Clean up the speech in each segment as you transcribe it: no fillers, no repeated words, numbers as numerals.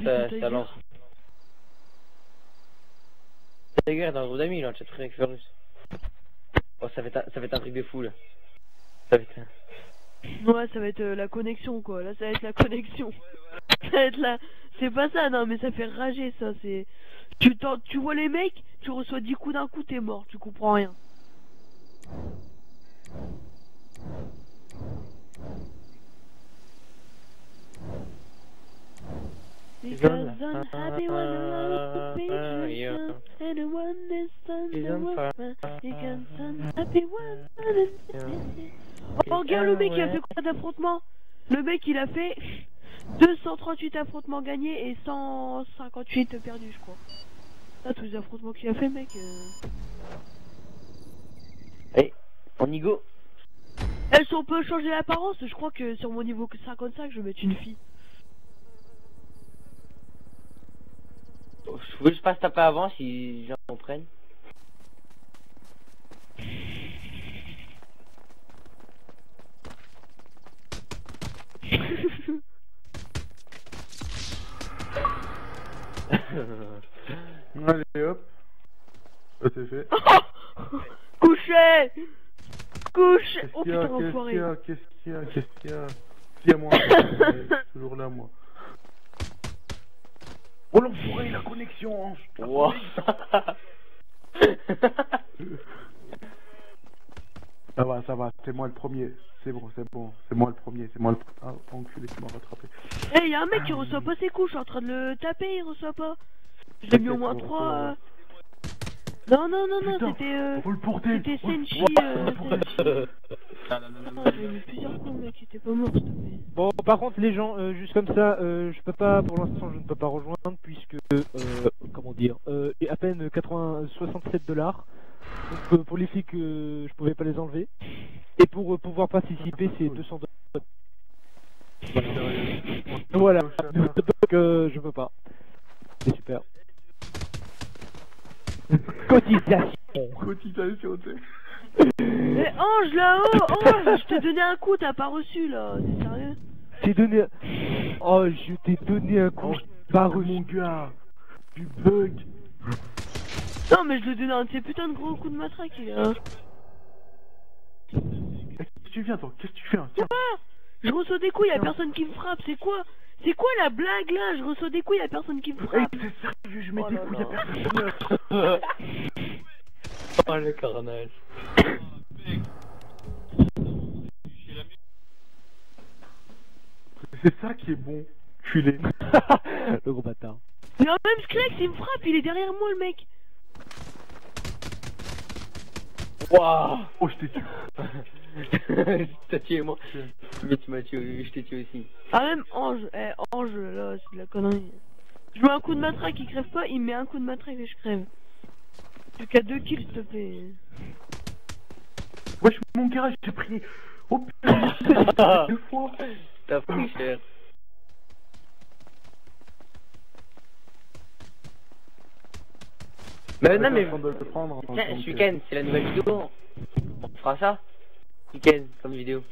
ça lance. Ta gueule dans le groupe d'amis là, le chat frère avec Ferus. Oh, ça va être un truc de fou là. Ça va être... Ouais, ça va être la connexion quoi, là ça va être la connexion. Ça va être la... C'est pas ça, non mais ça fait rager ça, c'est... Tu vois les mecs, tu reçois 10 coups d'un coup, t'es mort, tu comprends rien. Because I'm happy when I love anyone is something because I'm happy when Oh, regarde le mec, il a fait quoi d'affrontement? Le mec, il a fait 238 affrontements gagnés et 158 perdus, je crois. Là, tous les affrontements qu'il a fait, mec. Allez, on y go. Si on peut changer l'apparence, je crois que sur mon niveau 55, je vais mettre une fille. Je veux juste pas se taper avant si les gens comprennent. Allez hop. Ça c'est fait. Couché. Couché. Oh Qu'est-ce putain, enfoiré. Qu'est-ce qu'il y a moi. Toujours là moi. Oh l'enfoiré, la connexion. Wow. Ça va, c'est moi le premier. C'est bon, c'est moi le premier, Ah, enculé, tu m'as rattrapé. Eh, y'a un mec qui reçoit pas ses coups, je suis en train de le taper, il reçoit pas. J'ai mis au moins 3... Non, c'était... Faut le porter. C'était Senshi, Non, j'ai mis plusieurs coups, mec, il était pas mort, s'il te plaît. Bon, par contre, les gens, juste comme ça, je peux pas, pour l'instant, je ne peux pas rejoindre, puisque, comment dire, il y a à peine 67 $. Donc, pour les filles que je pouvais pas les enlever. Et pour pouvoir participer, c'est 200 $. Voilà, donc je peux pas. C'est super. Cotisation, tu sais. Eh, Ange, là-haut, Ange, je t'ai donné un coup, t'as pas reçu, là, t'es sérieux? T'es donné... Oh, je t'ai donné un coup, Pas mon gars. Du bug. Non, mais je lui ai donné un de ces putains de gros coups de matraque, il est là. Qu'est-ce que tu viens, toi? Qu'est-ce que tu fais? Tiens. Je reçois des coups, y'a personne qui me frappe, c'est quoi? C'est quoi la blague, là? Je reçois des coups, y'a personne qui me frappe. C'est sérieux, je mets des coups, y'a personne. Oh le carnage. C'est ça qui est bon, culé. Le gros bâtard. Mais en même Sklex, il me frappe, il est derrière moi, le mec. Waouh. Oh, je t'ai tué. T'as tué moi. Mais tu m'as tué, je t'ai tué aussi. Ah, même Ange, Ange, là, c'est de la connerie. Je mets un coup de matraque, il crève pas, il met un coup de matraque et je crève. Plus qu'à 2 kills, s'il te plaît. Wesh, mon garage, j'ai pris... Oh putain, 2 fois. T'as pris cher. Mais non mais... Tiens, ce week-end, c'est la nouvelle vidéo. On fera ça. Week-end, comme vidéo.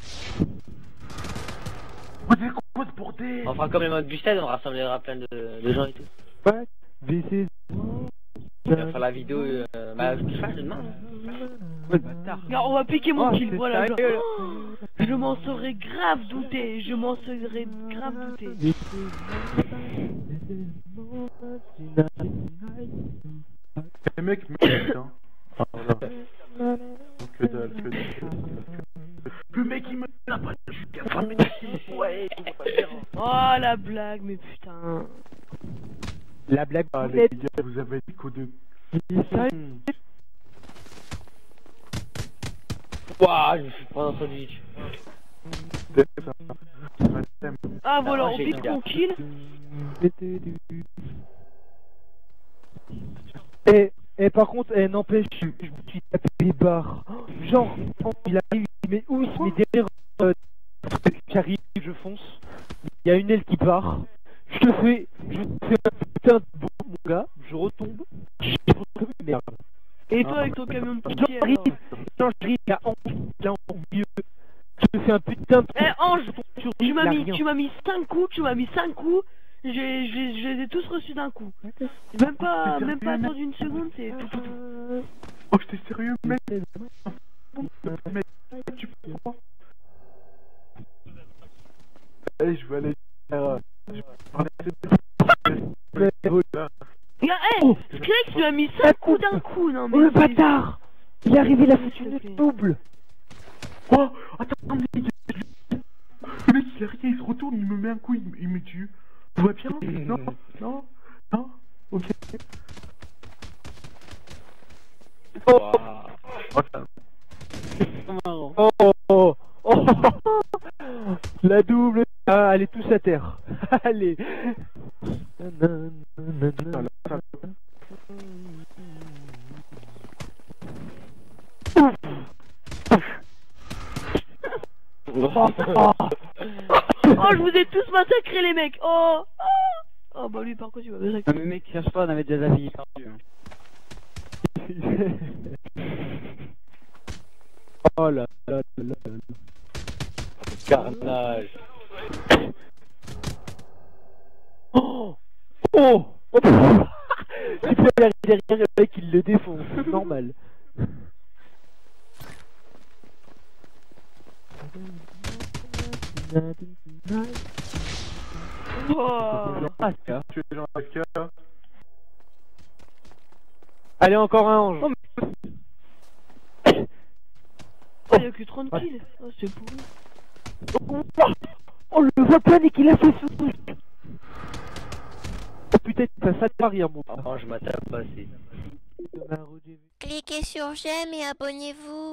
Quoi de porter? On fera comme les modes Busted, on rassemblera plein de gens et tout. Ouais, VC. On va faire la vidéo, bah je fasse demain. Ouais, bâtard. Regarde, on va piquer mon kill, c'est voilà. sérieux, Je m'en serais grave douté, je m'en serais grave douté. Les mecs, putain. Ah, voilà. Que dalle. Le mec, il me l'a pas dit. Ouais, Oh la blague, mais putain. La blague. Ah, les gars, vous avez dit qu'au de... Wouah, je me suis pas dans son sandwich. Ah voilà, Ah, on j'ai pique bien. mon kill. Et par contre, n'empêche, je me suis tapé les barres. Genre, il arrive, il met où? Il met derrière j'arrive, je fonce. Il y a une aile qui part. Je fais un putain de bon, mon gars. Je retombe. Je comme une merde. Et toi avec ton camion de pompier J'arrive, alors. il y a Ange, là en milieu. Je fais un putain de... Eh Ange, tu m'as mis 5 coups, Je les ai tous reçus d'un coup. Même pas attendu une seconde, c'est tout. Oh, j'étais sérieux, mec. Mec, tu comprends? Allez, je vais aller faire... Regarde, Skrex lui a mis 5 coups d'un coup, non mais... Oh le bâtard! Il est arrivé, il a foutu une double! Oh, attends, mec, le mec il a rien, il se retourne, il me met un coup, il me tue. Tout va bien? Non, ok. Wow. Oh la double! Ah, allez tous à terre! Allez! Oh, je vous ai tous massacré les mecs. Oh bah lui par contre il va massacrer. Non mais mec, cherche pas, on avait déjà la vie perdue. Oh là là là là. Carnage. Oh tu peux aller derrière le mec, il le défonce, c'est normal. Oh. Tu es dans la cœur. Allez, encore un ange. Oh, y'a que 30 kills. Oh, c'est pourri. Oh, le voit planer qu'il a fait ce truc. Oh putain, ça sert à rien, mon gars. Oh, je m'attaque pas assez. Cliquez sur j'aime et abonnez-vous.